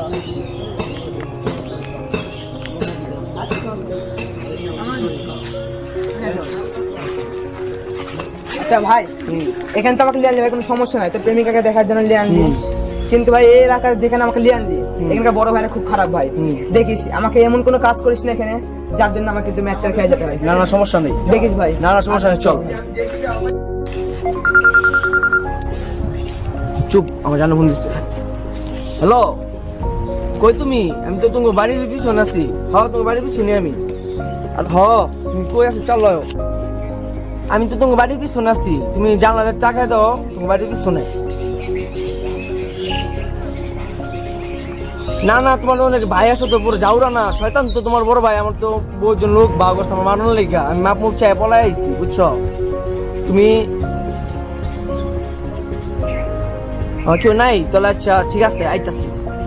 আচ্ছা ভাই, এখানে তো আমাকে লিয়ে আনলি ভাই, কোনো সমস্যা নাই, তোর প্রেমিকাকে দেখার জন্য লিয়ে আনলি। কিন্তু ভাই এই এলাকার যেখানে আমাকে লিয়ে আনলি, এখানকার বড় ভাইরা খুব খারাপ ভাই। দেখিস আমাকে এমন কোনো কাজ করিস না এখানে যার জন্য আমাকে তুমি একটা খেয়ে যেতে হয়। না না সমস্যা নেই, দেখিস ভাই। না না সমস্যা নেই, চল। চুপ, আমার জানো ফোন দিচ্ছে। হ্যালো, কই তুমি? আমি তো তোমার বাড়ির পিছনে আছি। হ্যাঁ তোমার বাড়ির পিছনে আমি। আর হ তুমি কই আছো? চল। আমি তো তোমার বাড়ির পিছনে আছি, তুমি জানলাতে টাকা দাও, তোমার বাড়ির পিছনে। না না তোমার অনেক ভাই আছো তো, পুরো যাওরা না, শয়তান তো তোমার বড় ভাই। আমার তো বহুজন লোক ভাগ করছে আমার মানানোর লেগা, আমি মাপ মুখ চাই পলাই আইছি, বুঝছো? তুমি কেউ নাই? তাহলে আচ্ছা ঠিক আছে, আইতাছি।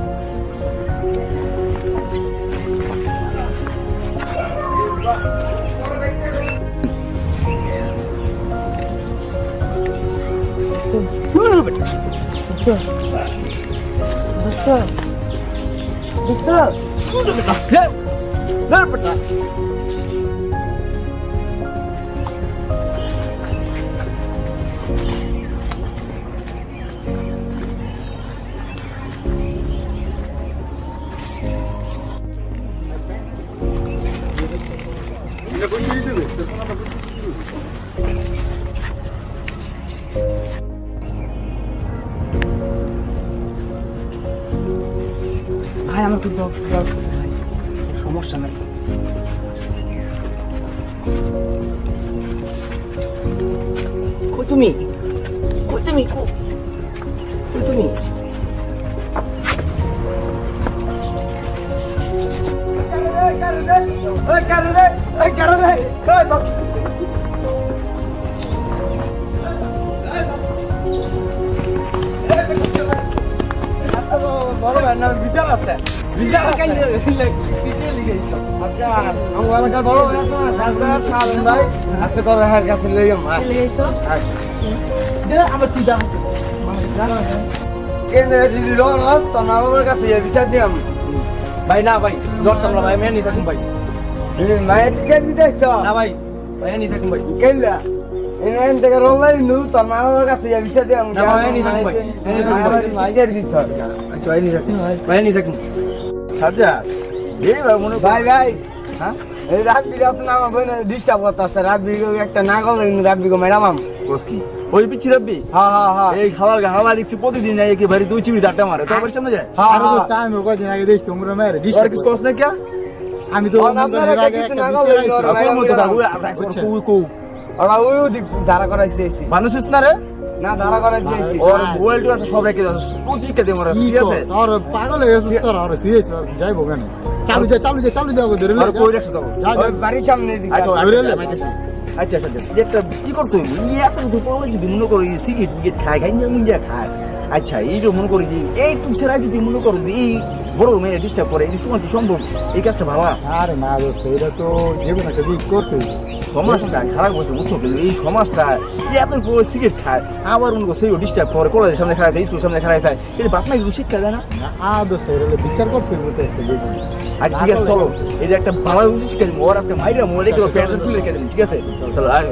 ভাই আমার খুব সমস্যা নাই। কই তুমি? কই তুমি? কই তুমি? বড় ভাই না বিচার আছে, বিচার কাইলে আমার এলাকার বড় ভাই আছে না, সাজদার শালম ভাই, আজকে তোর হার কাছে লইলাম ভাই। আমার তুই দাম কেন দিদি রোজ তো মা বাবার কাছে বিচার দিলাম ভাই। না ভাই ধরতাম না ভাই, মেয়ে নিয়ে থাকুন ভাই। মায়ের দিকে দিতে না ভাই, ভাই নিয়ে থাকুন ভাই। কেলা এখান থেকে রোলাই নু তোর মা বাবার কাছে বিচার দিলাম। মাইকের দিচ্ছ আচ্ছা ভাই নিয়ে থাকুন, ভাই নিয়ে থাকুন। ভাই ভাই, হ্যাঁ এই রাত বিরাত না আমার বোন ডিস্টার্ব করতেছে। রাত বিগো একটা না করলে কিন্তু রাত বিগো ম্যাডাম কি ওই পিচ্ছি রাব্বি? হ্যাঁ হ্যাঁ হ্যাঁ, এই খাবার হাওয়া দেখছি প্রতিদিন যায়, একেবারে 2 চিবি ডাটা মারে, তোর বাড়ির সামনে যায়। হ্যাঁ আমি কয়দিন আগে দেখছি উমরা মেরে আর কিছু কষ্ট না কি? আমি তো আপনারা কিছু না করলে ওরা ওই দিক ধারা করাইছে মানুষ না রে, না ধারা করাইছে ওর মোবাইল আছে সব রেখে দাও, পুচিকে দে মরা, ঠিক আছে? আর পাগল হয়ে গেছিস তোর, আর সিরিয়াস যাইবো কেন? চালু যা ধরে আর কই রাখছ দাও বাড়ির সামনে দিকে। আচ্ছা আচ্ছা আচ্ছা একটা কি করতে হইব? এত কিছু করলে যদি মনে করো সিগারেট খায় মুঞ্জা খায়, আচ্ছা এই যে মনে করি যে এইটুকু সেরা যদি মনে করো যে এই বড় মেয়ে ডিস্টার্ব করে, এই তোমার কি সম্ভব এই কাজটা ভাবা? আরে না দোস্ত, এটা তো যেকোনো একটা দিক করতে হইব। সমাজটা খারাপ হচ্ছে বুঝছো, কিন্তু এই সমাজটা এত সিগারেট খায়, আবার মনে করো সেই ডিস্টার্ব করে, কলেজের সামনে খারাপ থাকে, স্কুলের সামনে খারাপ থাকে, এটা বাপ মা এগুলো শিক্ষা দেয় না? দোস্ত এটা বিচার করতে হইব তো একটা দিক। আচ্ছা ঠিক আছে চলো, এই যে একটা ভালো বুঝি শিক্ষা দেবো, ওর আজকে মাইরা মোবাইল রেখে প্যান্ট খুলে রেখে দেবো, ঠিক আছে? চলো আগে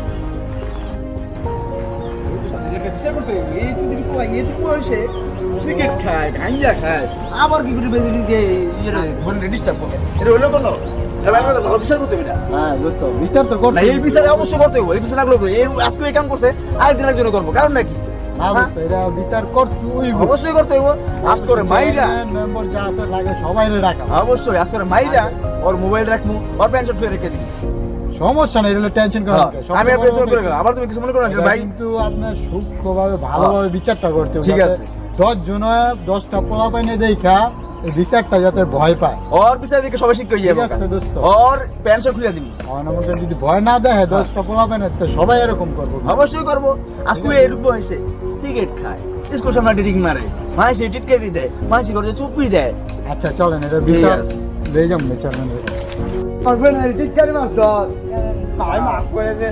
বিচার করতে হবে। এই যদি এইটুকু বয়সে সিগারেট খায়, গাঞ্জা খায়, আবার কি করে বেঁধে দিয়ে ফোনে ডিস্টার্ব করে, এটা হলো কোনো? ভালো বিচার করতে হবে না? হ্যাঁ দোস্ত বিচার তো করতে। এই বিচারে অবশ্যই করতে হবে, এই বিচার না করবো, এই আজকে এই কাম করছে আরেকদিন একজন করবো, কারণ নাকি? না দোস্ত এটা বিচার করতে হইব, অবশ্যই করতে হইব। আজ করে মাইরা মেম্বার যা আছে লাগে সবাই ডাকা, অবশ্যই আজ করে মাইরা ওর মোবাইল রাখবো, ওর প্যান্ট শার্ট রেখে দিবি, সমস্যা নেই, এটা টেনশন করা আমি আপনার করে গেলাম। আবার তুমি কিছু মনে করো না ভাই, কিন্তু আপনার সূক্ষ্মভাবে ভালোভাবে বিচারটা করতে হবে। ঠিক আছে 10 জন 10টা পোলা পাইনে দেখা এই বিচারটা যাতে ভয় পায়, ওর বিচার দিকে সবাই শিক্ষা হয়ে যাবে, ওর প্যান্ট শার্ট খুলে দিবি। আমাকে যদি ভয় না দেখে 10টা পোলা পাইনে তো সবাই এরকম করবো। অবশ্যই করবো। আজকে এরকম হয়েছে সিগারেট খায়, স্কুল সামনে ডিং মারে, মাসি টিটকারি দেয়, মাসি করে চুপি দেয়। আচ্ছা চলেন এটা বিচার দিয়ে যাম, বিচার মানে করবে না টিটকারি মারছ তাই মাফ করে দে।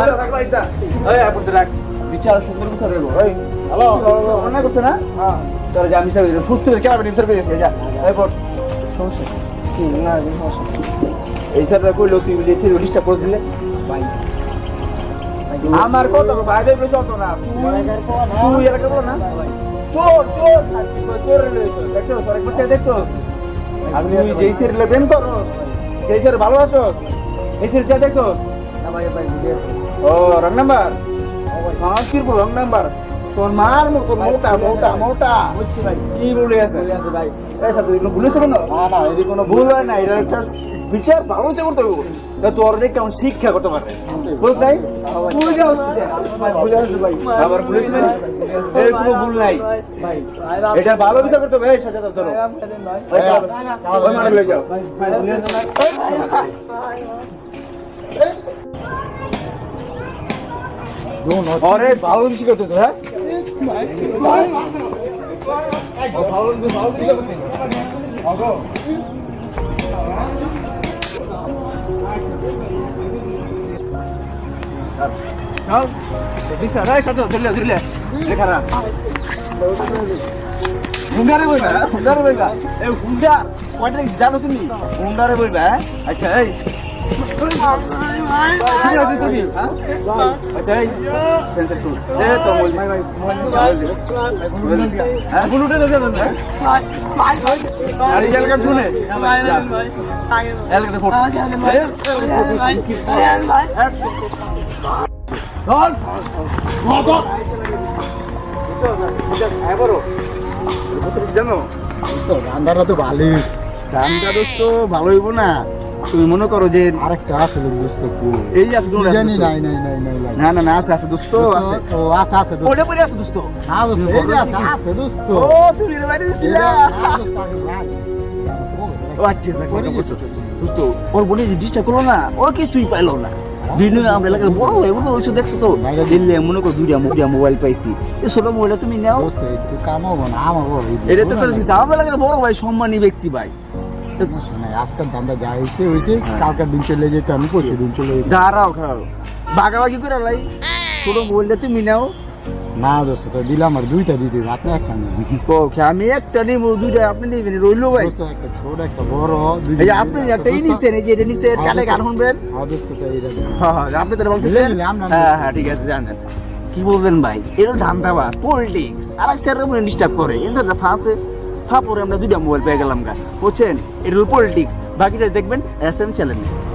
বিচার সুন্দর বিচার হলো। হ্যালো অন্যায় করছে না? তোর যা মিশা করে সুস্থ করে কেমন মিশা করে দিয়েছে যা এরপর সমস্যা না সমস্যা এই স্যারটা কইলো তুই বলে সেই লিস্টটা করে দিলে ভাই আমার কথা বাইরে বলে চলতো না তুই এর কেবল না চোর চোর চোর রয়েছে দেখছো তোর একবার চেয়ে দেখছো আর তুই যেই সেরিলে প্রেম করো যেই সেরে ভালো আছো এই সেরে চেয়ে দেখছো না ভাই ভাই ও রং নাম্বার হ্যাঁ কি বল রং নাম্বার তোর মার মতো মোটা মোটা মোটা বুঝছি ভাই কি বলে আছে ভাই এই সাথে কোনো ভুল হয়েছে কোনো না না এদিকে কোনো ভুল হয় না এটা একটা বিচার ভালো সে করতে হবে তা তোর দেখে কেমন শিক্ষা করতে পারে বুঝ নাই ভুল যাও ভাই আবার পুলিশ মানে এর কোনো ভুল নাই ভাই এটা ভালো বিচার করতে হবে এই সাজা ধরো ওই মারে লয়ে যাও আরে ভালো কিছু করতে তো হ্যাঁ চল বিচার এই সাজা ধরলে ধরলে দেখা না হুন্ডারে বইবা হুন্ডারে বইবা এই হুন্ডা কয়টা জানো তুমি হুন্ডারে বইবা আচ্ছা এই আচ্ছা এই পেন্সিল টুল এ তো মোল ভাই ভাই হ্যাঁ বুলুটে দে দেন ভাই আর এই এলাকা শুনে এলাকা ফটো জানো তো রান্নাটা তো ভালোই হয়েছে। গানটা দোস্ত ভালো হইব না তুমি মনে করো যে আরেকটা আছে লোক দোস্ত এই যে আছে দোস্ত। জানি নাই নাই নাই নাই নাই না না না আছে আছে দোস্ত আছে ও আছে আছে দোস্ত ওটা পরে আছে দোস্ত না দোস্ত এই যে আছে আছে দোস্ত ও তুমি রে বাইরে দিছিলা ও আচ্ছা দোস্ত ওর বডি ডিস্টার্ব করলো না ওর কিছুই পাইলো না দিনে আমরা এলাকার বড় হয়ে বড় ওইসব দেখছো তো দিল্লি মনে করো দুইটা মোবাইল পাইছি এই ছোট মোবাইলটা তুমি নাও দোস্ত একটু কামাবো না আমাবো এটা তো করে দিচ্ছে আমরা এলাকার বড় ভাই সম্মানী ব্যক্তি ভাই আজকাল দামটা যা হয়েছে হয়েছে কালকার দিন চলে যেতে আমি পরশু দিন চলে যেতে দাঁড়াও খাও বাগাবাগি করে লাই ছোট মোবাইলটা তুমি নাও না দোস্ত তো দিলাম আর দুইটা দিতে আপনি একটা নেন ওকে আমি একটা নিব দুইটা আপনি নেবেন রইলো ভাই দোস্ত একটা ছোট একটা বড় এই যে আপনি একটাই নিছেন এই যে এটা নিছেন কানে গান শুনবেন হ্যাঁ দোস্ত তো এইটা হ্যাঁ হ্যাঁ আপনি তো বলতেছেন নিলে আমরা হ্যাঁ হ্যাঁ ঠিক আছে জানেন কি বলবেন ভাই এটা ধান্দাবাজ পলিটিক্স আর এক স্যার মনে ডিস্টার্ব করে কিন্তু ফাঁসে ফাঁপরে আমরা দুইটা মোবাইল পেয়ে গেলাম গা বুঝছেন এটা হলো পলিটিক্স বাকিটা দেখবেন এসএম চ্যানেলে